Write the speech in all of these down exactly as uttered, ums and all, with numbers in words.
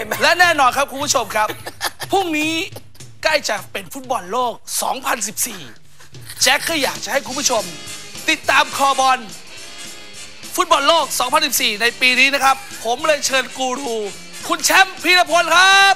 ไหมและแน่นอนครับคุณผู้ชมครับพรุ่งนี้ใกล้จะเป็นฟุตบอลโลกสองพันสิบสี่แจ็คก็อยากจะให้คุณผู้ชมติดตามคอบอลฟุตบอลโลกสองพันสิบสี่ในปีนี้นะครับผมเลยเชิญกูรูคุณแชมป์พีรพลครับ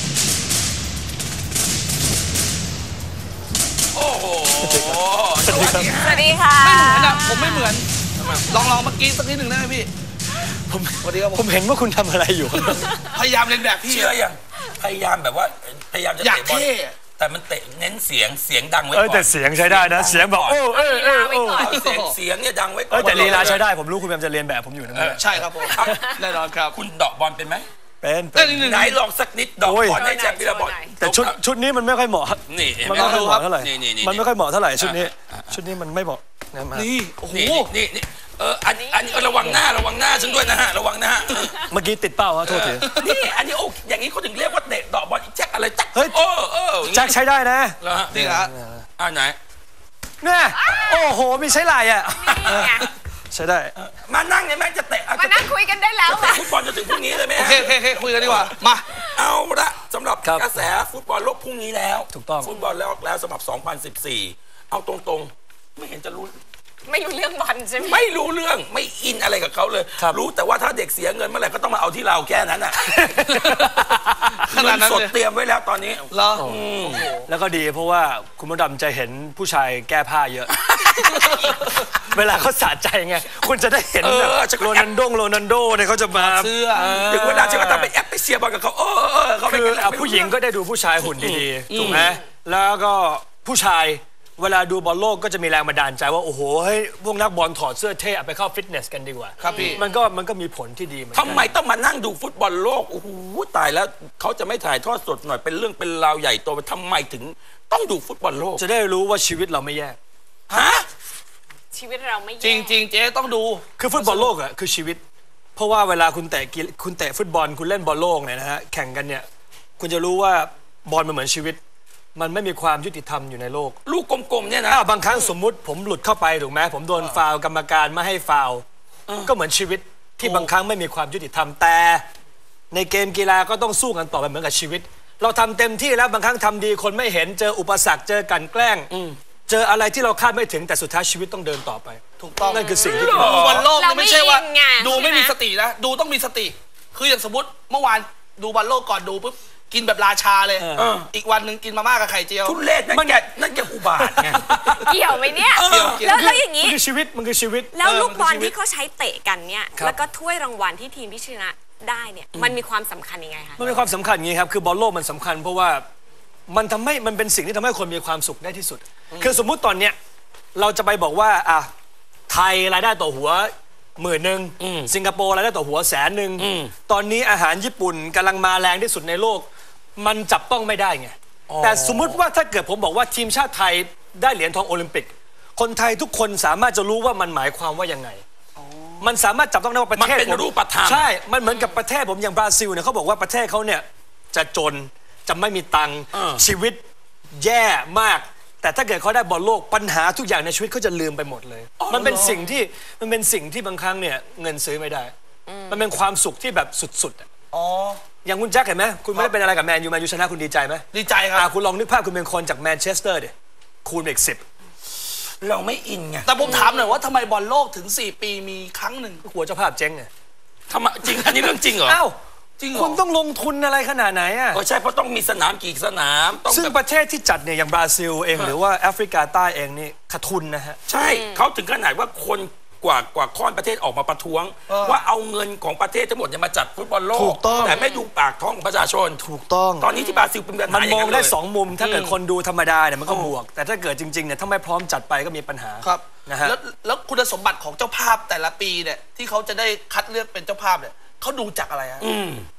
โอ้โหสวัสดีสวัสดีค่ะไม่เหมือนนะผมไม่เหมือนลองลองเมื่อกี้สักนิดหนึ่งได้ไหมพี่ผมสวัสดีครับผมเห็นว่าคุณทำอะไรอยู่พยายามเล่นแบบพี่เชื่อยังพยายามแบบว่าพยายามจะเตะบอลแต่มันเตะเน้นเสียงเสียงดังไว้ก่อนแต่เสียงใช้ได้นะเสียงบอกโอ้เออเออโอ้เสียงเสียงเนี่ยดังไว้ก่อนแต่ลีลาใช้ได้ผมรู้คุณพยายามจะเรียนแบบผมอยู่นะใช่ครับผมแน่นอนครับคุณเดาะบอลเป็นไหมเป็นไหนลองสักนิดเดาะบอลให้แจ็คพีรพลแต่ชุดชุดนี้มันไม่ค่อยเหมาะนี่มันไม่ค่อยเหมาะเท่าไหร่มันไม่ค่อยเหมาะเท่าไหร่ชุดนี้ชุดนี้มันไม่เหมาะนี่โอ้โหนี่นี่เอออันนี้อันนี้ระวังหน้าระวังหน้าฉันด้วยนะฮะระวังนะฮะเมื่อกี้ติดเป้าฮะโทษทีนี่อันนี้โอ้อย่างนี้เขาถึงเรียกว่าเตะเดาะบอลแจ็คอะไรตักเออเออแจ็คใช้ได้นะนี่ฮะอ่าไหนเนี่ยโอ้โหมีใช้ลายอ่ะใช้ได้มานั่งเนี่ยแม่จะเตะมานั่งคุยกันได้แล้วฟุตบอลจะถึงพรุ่งนี้เลยไหมโอเคโอเคคุยกันดีกว่ามาเอาละสำหรับกระแสฟุตบอลโลกพรุ่งนี้แล้วถูกต้องฟุตบอลแล้วแล้วสำหรับสองพันสิบสี่เอาตรงๆไม่เห็นจะรู้ไม่รู้เรื่องบอลใช่ไหมไม่รู้เรื่องไม่อินอะไรกับเขาเลยรู้แต่ว่าถ้าเด็กเสียเงินเมื่อไหร่ก็ต้องมาเอาที่เราแค่นั้นอ่ะเงินสดเตรียมไว้แล้วตอนนี้แล้วแล้วก็ดีเพราะว่าคุณมดดำจะเห็นผู้ชายแก้ผ้าเยอะเวลาเขาสะใจไงคุณจะได้เห็นโรนัลโดโรนัลโดเนี่ยเขาจะมาเสื้อถึงเวลาจะมาทำเป็นแอปไปเชียร์บอลกับเขาเออเขาคือผู้หญิงก็ได้ดูผู้ชายหุ่นดีๆถูกไหมแล้วก็ผู้ชายเวลาดูบอลโลกก็จะมีแรงบันดาลใจว่าโอ้โหเฮ้ยพวกนักบอลถอดเสื้อเท่ไปเข้าฟิตเนสกันดีกว่าครับพี่มันก็มันก็มีผลที่ดีเหมือนกันทำไมต้องมานั่งดูฟุตบอลโลกโอ้โหตายแล้วเขาจะไม่ถ่ายทอดสดหน่อยเป็นเรื่องเป็นราวใหญ่โตทำไมถึงต้องดูฟุตบอลโลกจะได้รู้ว่าชีวิตเราไม่แย่ฮะชีวิตเราไม่แย่จริงจริงเจ๊ต้องดูคือฟุตบอลโลกอะคือชีวิตเพราะว่าเวลาคุณเตะคุณเตะฟุตบอลคุณเล่นบอลโลกเนี่ยนะฮะแข่งกันเนี่ยคุณจะรู้ว่าบอลมันเหมือนชีวิตมันไม่มีความยุติธรรมอยู่ในโลกลูกกลมๆเนี่ยนะบางครั้งสมมุติผมหลุดเข้าไปถูกไหมผมโดนฟาวล์กรรมการไม่ให้ฟาวล์ก็เหมือนชีวิตที่บางครั้งไม่มีความยุติธรรมแต่ในเกมกีฬาก็ต้องสู้กันต่อไปเหมือนกับชีวิตเราทำเต็มที่แล้วบางครั้งทำดีคนไม่เห็นเจออุปสรรคเจอกันแกล้งเจออะไรที่เราคาดไม่ถึงแต่สุดท้ายชีวิตต้องเดินต่อไปถูกต้องนั่นคือสิ่งที่ดูบอลโลกไม่ใช่ว่าดูไม่มีสตินะดูต้องมีสติคืออย่างสมมติเมื่อวานดูบอลโลกก่อนดูปุ๊บกินแบบราชาเลยอีกวันหนึ่งกินมาม่ากับไข่เจียวทุเรศนั่นแกนั่นแกอุบาทไงเกี่ยวไหมเนี่ยแล้วแล้วอย่างนี้มันคือชีวิตมันคือชีวิตแล้วลูกบอลที่เขาใช้เตะกันเนี่ยแล้วก็ถ้วยรางวัลที่ทีมที่ชนะได้เนี่ยมันมีความสำคัญยังไงคะมันมีความสำคัญอย่างนี้ครับคือบอลโลกมันสำคัญเพราะว่ามันทำให้มันเป็นสิ่งที่ทำให้คนมีความสุขได้ที่สุดคือสมมุติตอนเนี้ยเราจะไปบอกว่าอ่ะไทยรายได้ต่อหัวหมื่นหนึ่งสิงคโปร์รายได้ต่อหัวแสนหนึ่งตอนนี้อาหารญี่ปุ่นกำลังมาแรงที่สุดในโลกมันจับต้องไม่ได้ไงแต่สมมุติว่าถ้าเกิดผมบอกว่าทีมชาติไทยได้เหรียญทองโอลิมปิกคนไทยทุกคนสามารถจะรู้ว่ามันหมายความว่ายังไงมันสามารถจับต้องได้ว่าประเทศมันเป็นรูปธรรมใช่มันเหมือนกับประเทศผมอย่างบราซิลเนี่ยเขาบอกว่าประเทศเขาเนี่ยจะจนจะไม่มีตังค์ชีวิตแย่มากแต่ถ้าเกิดเขาได้บอลโลกปัญหาทุกอย่างในชีวิตเขาจะลืมไปหมดเลยมันเป็นสิ่งที่มันเป็นสิ่งที่บางครั้งเนี่ยเงินซื้อไม่ได้มันเป็นความสุขที่แบบสุดๆอ๋ออย่างคุณแจ็คเห็นไหมคุณไม่ได้เป็นอะไรกับแมนยูแมนยูชนะคุณดีใจไหมดีใจครับคุณลองนึกภาพคุณเป็นคนจากแมนเชสเตอร์ดิคูณอีกสิบเราไม่อินไงแต่ผมถามหน่อยว่าทำไมบอลโลกถึงสี่ปีมีครั้งหนึ่งหัวเจ้าภาพเจ๊งไงทำไมจริงอันนี้เรื่องจริงเหรออ้าวจริงคุณต้องลงทุนอะไรขนาดไหนอ่ะก็ใช่เพราะต้องมีสนามกี่สนามซึ่งประเทศที่จัดเนี่ยอย่างบราซิลเองหรือว่าแอฟริกาใต้เองนี่ขาดทุนนะฮะใช่เขาถึงขนาดว่าคนกว่ากว่าข้อนประเทศออกมาประท้วงว่าเอาเงินของประเทศทั้งหมดเนี่ยมาจัดฟุตบอลโลกแต่ไม่ดูปากท้องของประชาชนถูกต้องตอนนี้ที่บราซิลเป็นแบบมันมองได้สองมุมถ้าเกิดคนดูธรรมดาเนี่ยมันก็บวกแต่ถ้าเกิดจริงๆเนี่ยถ้าไม่พร้อมจัดไปก็มีปัญหาครับนะฮะแล้วแล้วคุณสมบัติของเจ้าภาพแต่ละปีเนี่ยที่เขาจะได้คัดเลือกเป็นเจ้าภาพเนี่ยเขาดูจากอะไรฮะ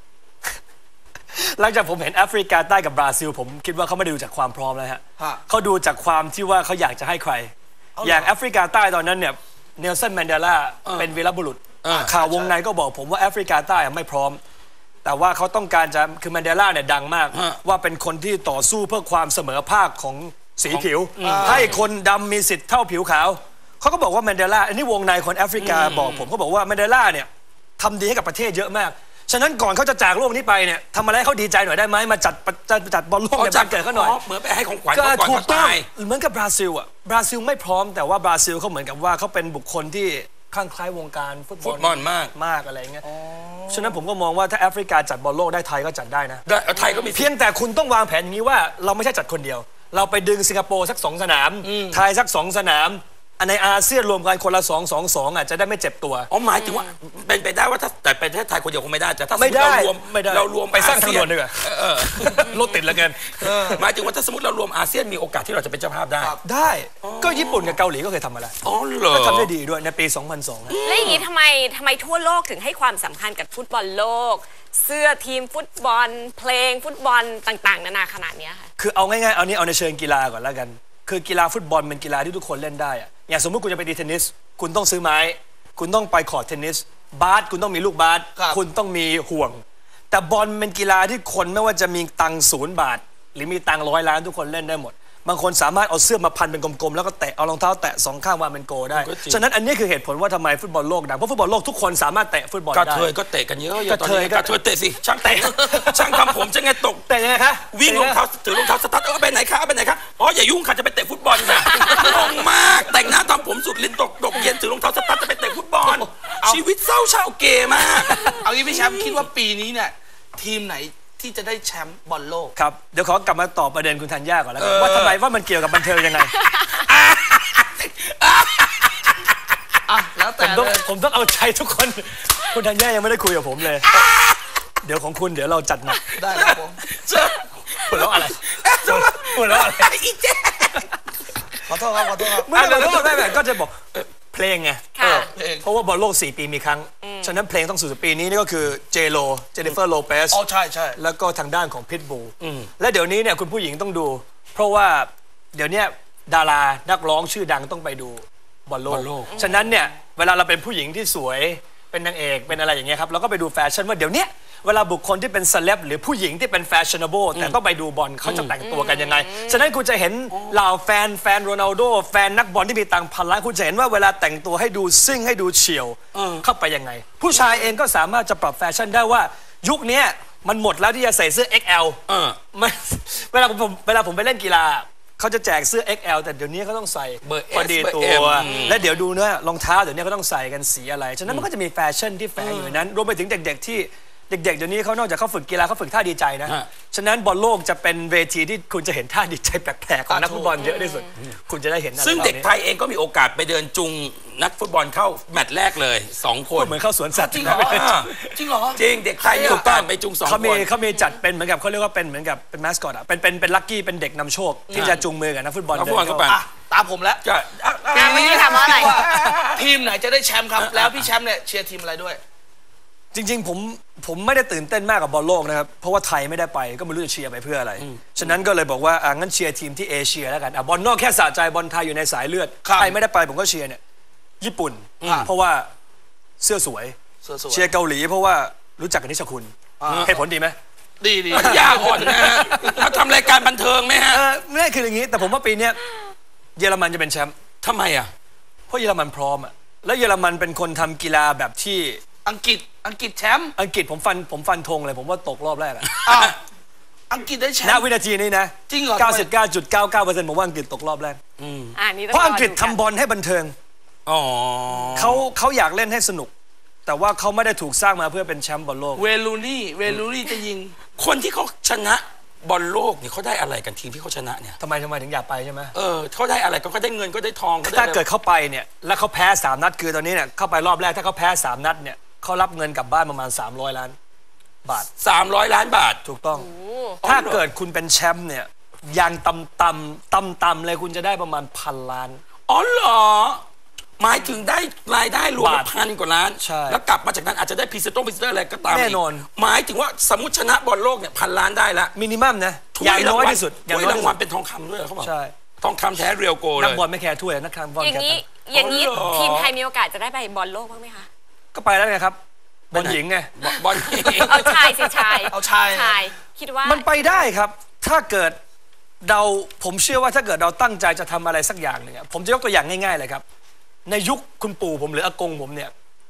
หลังจากผมเห็นแอฟริกาใต้กับบราซิลผมคิดว่าเขาไม่ได้ดูจากความพร้อมแล้วฮะเขาดูจากความที่ว่าเขาอยากจะให้ใครอย่างแอฟริกาใต้ตอนนั้นเนี่ยเนลสันแมนเดลาเป็นวีรบุรุษข่าววงในก็บอกผมว่าแอฟริกาใต้ไม่พร้อมแต่ว่าเขาต้องการจะคือแมนเดลาเนี่ยดังมากว่าเป็นคนที่ต่อสู้เพื่อความเสมอภาคของสีผิวให้คนดำมีสิทธิ์เท่าผิวขาวเขาก็บอกว่าแมนเดลาอันนี้วงในคนแอฟริกาบอกผมเขาบอกว่าแมนเดลาเนี่ยทำดีให้กับประเทศเยอะมากฉะนั้นก่อนเขาจะจากโลกนี้ไปเนี่ยทำอะไรให้เขาดีใจหน่อยได้ไหมมาจัดจัดจัดบอลโลกในบ้านเกิดเขาหน่อยเหมือนไปให้ของขวัญก็เขาก่อนถูกเขาต้องตายเหมือนกับบราซิลอ่ะบราซิลไม่พร้อมแต่ว่าบราซิลเขาเหมือนกับว่าเขาเป็นบุคคลที่คลั่งไคล้วงการฟุตบอลฟุตบอลมากมากอะไรเงี้ยฉะนั้นผมก็มองว่าถ้าแอฟริกาจัดบอลโลกได้ไทยก็จัดได้นะได้ไทยก็มีเพียงแต่คุณต้องวางแผนอย่างนี้ว่าเราไม่ใช่จัดคนเดียว เราไปดึงสิงคโปร์สักสองสนามไทยสักสองสนามอันในอาเซียนรวมกันคนละสองสองสองอ่ะจะได้ไม่เจ็บตัวอ๋อหมายถึงว่าเป็นไปได้ว่าถ้าแต่เป็นประเทศไทยคนเดียวคงไม่ได้แต่ถ้าสมมไม่ติได้เรารวมไม่ได้เรารวมไปสร้างอทางเซีด่ยวนดีกว่าเออรถติดแล้วกันหมายถึงว่าถ้าสมมติเรารวมอาเซียนมีโอกาสที่เราจะเป็นเจ้าภาพได้ได้ก็ญี่ปุ่นกับเกาหลีก็เคยทำมาแล้วอ๋อเหรอก็ทำได้ดีด้วยในปีสองพันสองแล้วอย่างนี้ทำไมทำไมทั่วโลกถึงให้ความสำคัญกับฟุตบอลโลก เสื้อทีมฟุตบอล เพลงฟุตบอลต่างๆนานาขนาดนี้ค่ะคือเอาง่ายๆเอานี้เอาในเชิงกีฬาก่อนแล้วกันคือกีฬาฟุตบอลเป็นกีฬาที่ทุกคนเล่นได้อะอย่างสมมติคุณจะไปตีเทนนิสคุณต้องซื้อไม้คุณต้องไปคอร์ตเทนนิสบาสคุณต้องมีลูกบาสคุณต้องมีห่วงแต่บอลเป็นกีฬาที่คนไม่ว่าจะมีตังค์ศูนย์บาทหรือมีตังค์ร้อยล้านทุกคนเล่นได้หมดบางคนสามารถเอาเสื้อมาพันเป็นกลมๆแล้วก็แตะเอารองเท้าแตะสองข้างวางเป็นโกได้ฉะนั้นอันนี้คือเหตุผลว่าทำไมฟุตบอลโลกดังเพราะฟุตบอลโลกทุกคนสามารถแตะฟุตบอลกระได้เทยก็เตะกันเยอะๆกระเทยตอนนี้กระเทยเตะสิช่างเตะช่างทำผมจะไงตกแต่ยังไงคะวิ่งรองเท้าถือรองเท้าสตาร์ทเออไปไหนคะไปไหนคะอ๋ออย่ายุ่งค่ะจะไปเตะฟุตบอลค่ะงงมากแต่งหน้าทำผมสุดลิ้นตกตกเย็นถือรองเท้าสตาร์ทจะไปเตะฟุตบอลชีวิตเศร้าชาวเกย์มากเอางี้พี่แชมป์คิดว่าปีนี้เนี่ยทีมไหนที่จะได้แชมป์บอลโลกครับเดี๋ยวขอกลับมาตอบประเด็นคุณธัญญาก่อนแล้วกันว่าทำไมว่ามันเกี่ยวกับบันเทิงยังไงอ่ะแล้วแต่ผมต้องเลยผมต้องเอาใจทุกคนคุณธัญญายังไม่ได้คุยกับผมเลยเดี๋ยวของคุณเดี๋ยวเราจัดหนักได้ครับผมหัวเราะอะไรหัวเราะอะไรอีเจ๊ขอโทษครับขอโทษครับไม่ไม่ไม่ไม่ก็จะบอกเพลงไงค่ะเพราะว่าบอลโลกสี่ปีมีครั้งฉะนั้นเพลงต้องสู่ปีนี้นี่ก็คือเจโ o เจนิเฟอร์โลเปสอ๋อใช่ใช่แล้วก็ทางด้านของพิทบูลและเดี๋ยวนี้เนี่ยคุณผู้หญิงต้องดู เพราะว่าเดี๋ยวนี้ดารานักร้องชื่อดังต้องไปดูบอลโลกฉะนั้นเนี่ยเวลาเราเป็นผู้หญิงที่สวยเป็นนางเอกเป็นอะไรอย่างเงี้ยครับเราก็ไปดูแฟชั่นว่าเดี๋ยวนี้เวลาบุคคลที่เป็นเซเลบหรือผู้หญิงที่เป็นแฟชั่นเบิลแต่ต้องไปดูบอลเขาจะแต่งตัวกันยังไงฉะนั้นคุณจะเห็นเหล่าแฟนแฟนโรนัลโดแฟนนักบอลที่มีตังค์พันล้านคุณจะเห็นว่าเวลาแต่งตัวให้ดูซิ่งให้ดูเฉียวเข้าไปยังไงผู้ชายเองก็สามารถจะปรับแฟชั่นได้ว่ายุคนี้มันหมดแล้วที่จะใส่เสื้อ เอ็กซ์ แอล มันเวลาผมเวลาผมไปเล่นกีฬาเขาจะแจกเสื้อ เอ็กซ์ แอล แต่เดี๋ยวนี้เขาต้องใส่พอดีตัวและเดี๋ยวดูนะรองเท้าเดี๋ยวนี้เขาต้องใส่กันสีอะไรฉะนั้นมันก็จะมีแฟชั่นที่แฝงอยู่ในนั้นรวมไปถึงเด็กๆที่เด็กๆเดี๋ยวนี้เขานอกจากเขาฝึกกีฬาเขาฝึกท่าดีใจนะฉะนั้นบอลโลกจะเป็นเวทีที่คุณจะเห็นท่าดีใจแปลกๆของนักฟุตบอลเยอะที่สุดคุณจะได้เห็นอะไรซึ่งเด็กไทยเองก็มีโอกาสไปเดินจุงนักฟุตบอลเข้าแมตช์แรกเลยสองคนเหมือนเข้าสวนสัตว์จริงเหรอจริงเหรอจริงเด็กไทยมีโอกาสไปจุงสองคนเขามีเขามีจัดเป็นเหมือนกับเขาเรียกว่าเป็นเหมือนกับเป็นมาสคอตอ่ะเป็นเป็นเป็นลัคกี้เป็นเด็กนำโชคที่จะจุงมือกับนักฟุตบอลเดินเข้าไปตามผมแล้วอ่ะวันนี้ถามว่าอะไรทีมไหนจะได้แชมป์ครับแล้วพี่แชมป์เนี่ยเชียร์ทีมอะไรด้วยจริงๆผมผมไม่ได้ตื่นเต้นมากกับบอลโลกนะครับเพราะว่าไทยไม่ได้ไปก็ไม่รู้จะเชียร์ไปเพื่ออะไรฉะนั้นก็เลยบอกว่าอ่ะงั้นเชียร์ทีมที่เอเชียแล้วกันอ่ะบอลนอกแค่สะใจบอลไทยอยู่ในสายเลือดไทยไม่ได้ไปผมก็เชียร์เนี่ยญี่ปุ่นเพราะว่าเสื้อสวยเชียร์เกาหลีเพราะว่ารู้จักกับนิชคุณเหตุผลดีไหมดีดียาอ่อนนะฮะเราทำรายการบันเทิงไหมฮะไม่คืออย่างนี้แต่ผมว่าปีนี้เยอรมันจะเป็นแชมป์ทำไมอ่ะเพราะเยอรมันพร้อมอ่ะแล้วเยอรมันเป็นคนทำกีฬาแบบที่อังกฤษอังกฤษแชมป์อังกฤษผมฟันผมฟันธงเลยผมว่าตกรอบแรกอะอังกฤษได้แชมป์ณวินาทีนี้นะจริงเหรอเก้าสิบเก้าจุดเก้าเก้าเปอร์เซ็นต์ ผมว่าอังกฤษตกรอบแรกเพราะอังกฤษทำบอลให้บันเทิงเขาเขาอยากเล่นให้สนุกแต่ว่าเขาไม่ได้ถูกสร้างมาเพื่อเป็นแชมป์บอลโลกเวลูนี่เวลูนี่จะยิงคนที่เขาชนะบอลโลกเนี่ยเขาได้อะไรกันทีมที่เขาชนะเนี่ยทำไมทำไมถึงอยากไปใช่ไหมเออเขาได้อะไรก็ได้เงินก็ได้ทองถ้าเกิดเขาไปเนี่ยแล้วเขาแพ้สามนัดคือตอนนี้เนี่ยเข้าไปรอบแรกถ้าเขาแพ้สามนัดเนี่ยเขารับเงินกลับบ้านประมาณสามร้อยล้านบาทสามร้อยล้านบาทถูกต้องถ้าเกิดคุณเป็นแชมป์เนี่ยอย่างต่ำต่ำต่ำต่ำเลยคุณจะได้ประมาณพันล้านอ๋อเหรอหมายถึงได้รายได้รวมพันกว่าล้านแล้วกลับมาจากนั้นอาจจะได้พรีเซนต์พรีเซนต์อะไรก็ตามแน่นอนหมายถึงว่าสมมติชนะบอลโลกเนี่ยพันล้านได้ละมินิมัมนะอย่างน้อยที่สุดถ้วยรางวัลเป็นทองคำด้วยเขาบอกใช่ทองคำแท้เรียวโกเลยนักบอลไม่แคร์ถ้วยนักบอลอย่างนี้อย่างนี้ทีมไทยมีโอกาสจะได้ไปบอลโลกบ้างไหมคะก็ไปแล้วไงครับบอลหญิงไงบอลเอาชายสิชายเอาชายชายคิดว่ามันไปได้ครับถ้าเกิดเราผมเชื่อว่าถ้าเกิดเราตั้งใจจะทำอะไรสักอย่างหนึ่งผมจะยกตัวอย่างง่ายๆเลยครับในยุคคุณปู่ผมหรืออากงผมเนี่ย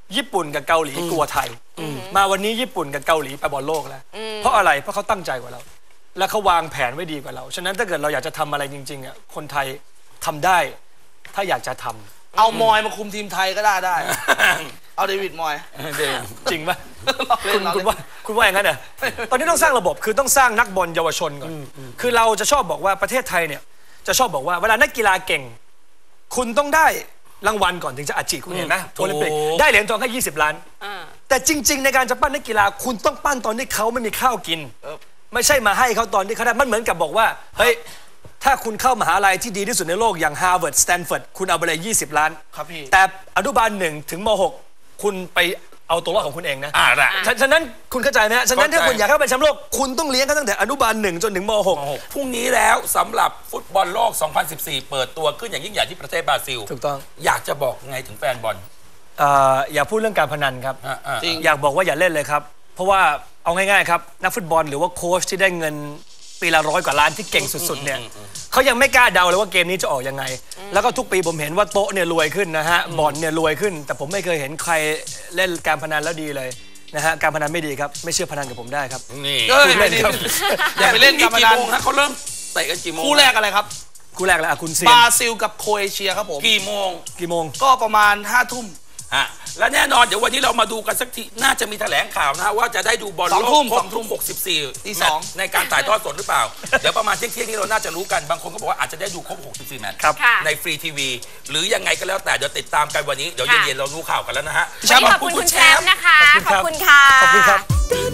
ญี่ปุ่นกับเกาหลีกลัวไทยมาวันนี้ญี่ปุ่นกับเกาหลีไปบอลโลกแล้วเพราะอะไรเพราะเขาตั้งใจกว่าเราและเขาวางแผนไว้ดีกว่าเราฉะนั้นถ้าเกิดเราอยากจะทำอะไรจริงๆอ่ะคนไทยทำได้ถ้าอยากจะทำเอามอยมาคุมทีมไทยก็ได้ได้ เอาเดวิดมอยจริงปะคุณคุณว่าคุณว่าอย่างนั้นเหรอตอนนี้ต้องสร้างระบบคือต้องสร้างนักบอลเยาวชนก่อนคือเราจะชอบบอกว่าประเทศไทยเนี่ยจะชอบบอกว่าเวลานักกีฬาเก่งคุณต้องได้รางวัลก่อนถึงจะอาชีพคุณเห็นไหมโอลิมปิกได้เหรียญทองแค่ยี่สิบล้านแต่จริงๆในการจะปั้นนักกีฬาคุณต้องปั้นตอนที่เขาไม่มีข้าวกินไม่ใช่มาให้เขาตอนที่เขาได้มันเหมือนกับบอกว่าเฮ้ยถ้าคุณเข้ามหาลัยที่ดีที่สุดในโลกอย่าง Harvard Stanford คุณเอาไปเลยยี่สิบล้านครับพี่แต่อนุบาลหนึ่งถึงมหกคุณไปเอาตัวรอดของคุณเองนะอ่าละฉะนั้นคุณเข้าใจไหมฮะฉะนั้นถ้าคุณอยากเข้าเป็นแชมป์โลกคุณต้องเลี้ยงเขาตั้งแต่อนุบาลหนึ่งจนถึงมหกพรุ่งนี้แล้วสำหรับฟุตบอลโลกสองพันสิบสี่เปิดตัวขึ้นอย่างยิ่งใหญ่ที่ประเทศบราซิลถูกต้องอยากจะบอกไงถึงแฟนบอลอย่าพูดเรื่องการพนันครับจริงอยากบอกว่าอย่าเล่นเลยครับเพราะว่าเอาง่ายๆครับนักฟุตบอลหรือว่าโค้ชที่ได้เงินปีละร้อยกว่าล้านที่เก่งสุดๆเนี่ยเขายังไม่กล้าเดาเลยว่าเกมนี้จะออกยังไงแล้วก็ทุกปีผมเห็นว่าโต๊ะเนี่ยรวยขึ้นนะฮะบอลเนี่ยรวยขึ้นแต่ผมไม่เคยเห็นใครเล่นการพนันแล้วดีเลยนะฮะการพนันไม่ดีครับไม่เชื่อพนันกับผมได้ครับนี่เล่นครับอย่าไปเล่นการพนันนะเขาเริ่มเตะกันกี่โมงคู่แรกอะไรครับคู่แรกเลยอ่ะคุณเซียนบราซิลกับโครเอเชียครับผมกี่โมงกี่โมงก็ประมาณห้าทุ่มฮะและแน่นอนเดี๋ยววันนี้เรามาดูกันสักทีน่าจะมีแถลงข่าวนะว่าจะได้ดูบอลโลกสองทุ่มหกสิบสี่ตีสองในการถ่ายทอดสดหรือเปล่าเดี๋ยวประมาณเที่ยงๆนี้เราน่าจะรู้กันบางคนก็บอกว่าอาจจะได้ดูครบหกสิบสี่แมตช์ในฟรีทีวีหรือยังไงก็แล้วแต่เดี๋ยวติดตามกันวันนี้เดี๋ยวเย็นๆเรารู้ข่าวกันแล้วนะฮะขอบคุณคุณแชมป์นะคะขอบคุณค่ะขอบคุณครับ